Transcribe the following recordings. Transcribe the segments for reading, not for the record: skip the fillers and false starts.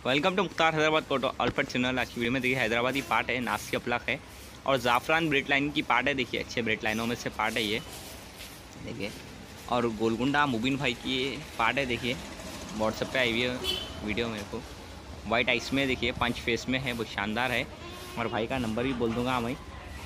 Welcome to Mukhtar Hyderabad कोटो अल्फर्ट channel. आज की वीडियो में देखिए हैदराबादी पार्ट है, नासिक अपलक है और ज़ाफ़रान ब्रेड लाइन की पार्ट है। देखिए अच्छे ब्रेड लाइनों में से पार्ट है ये देखिए। और गोलकुंडा मुबिन भाई की पार्ट है। देखिए व्हाट्सएप पे आई हुई है वीडियो मेरे को। वाइट आइस में देखिए, 5 फेस में है, बहुत शानदार है। और भाई का नंबर भी बोल दूँगा मैं,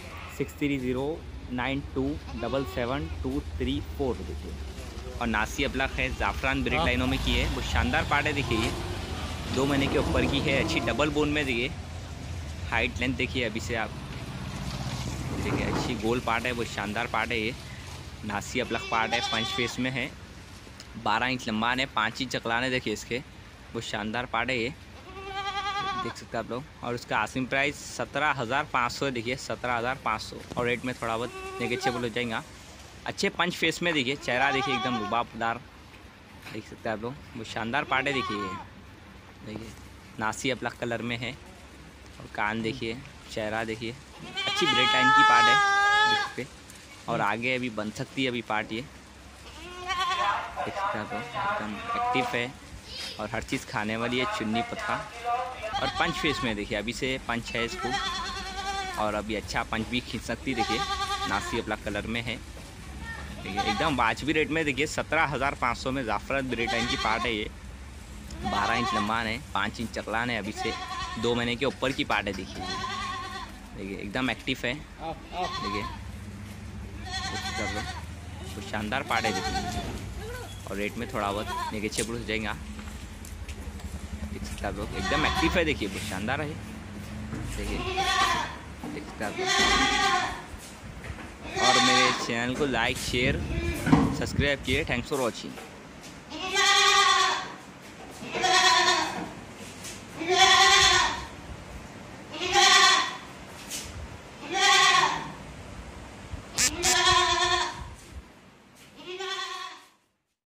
6309277234 देखिए। और नासिक अपलक है, ज़ाफ़रान ब्रेड लाइनों में की है, बहुत शानदार पार्ट है। देखिए ये 2 महीने के ऊपर की है, अच्छी डबल बोन में देखिए। हाइट लेंथ देखिए अभी से आप देखिए, अच्छी गोल पार्ट है, बहुत शानदार पार्ट है ये। नासिक अपलक पार्ट है, 5 फेस में है, 12 इंच लंबा है, 5 इंच चकलाने देखिए इसके, बहुत शानदार पार्ट है ये, देख सकते हैं आप लोग। और उसका आसिम प्राइस 17,500 है देखिए, 17,500। और रेट में थोड़ा बहुत नेगोशिएबल हो जाएगा। अच्छे 5 फेस में देखिए, चेहरा देखिए एकदम रुबाबदार, देख सकते हैं आप लोग, बहुत शानदार पार्ट है। देखिए ये देखिए नासिक अपलक कलर में है। और कान देखिए, चेहरा देखिए, अच्छी ब्रेड लाइन की पार्ट है देख सकते। और आगे अभी बन सकती है अभी पार्ट ये, देख सकते हैं आप लोग, एकदम एक्टिव है और हर चीज़ खाने वाली है, चुन्नी पत्ता। और पंच फेस में देखिए, अभी से पंच है इसको, और अभी अच्छा पंच भी खींच सकती देखिए। नासिक अपलक कलर में है देखिए, एकदम वाजबी रेट में देखिए। 17,500 में ज़ाफ़रान ब्रेड लाइन की पार्ट है ये। 12 इंच लंबान है, 5 इंच चकलान है, अभी से 2 महीने के ऊपर की पार्ट है। देखिए देखिए एकदम एक्टिव है देखिए, तो शानदार पार्ट है देखिए। और रेट में थोड़ा बहुत नेगोशिएबल हो जाएगा, देख सकते आप लोग, एकदम एक्टिव है देखिए, बहुत शानदार है देखिए, देख सकते आप लोग। और मेरे चैनल को लाइक शेयर सब्सक्राइब किए। Thanks for watching.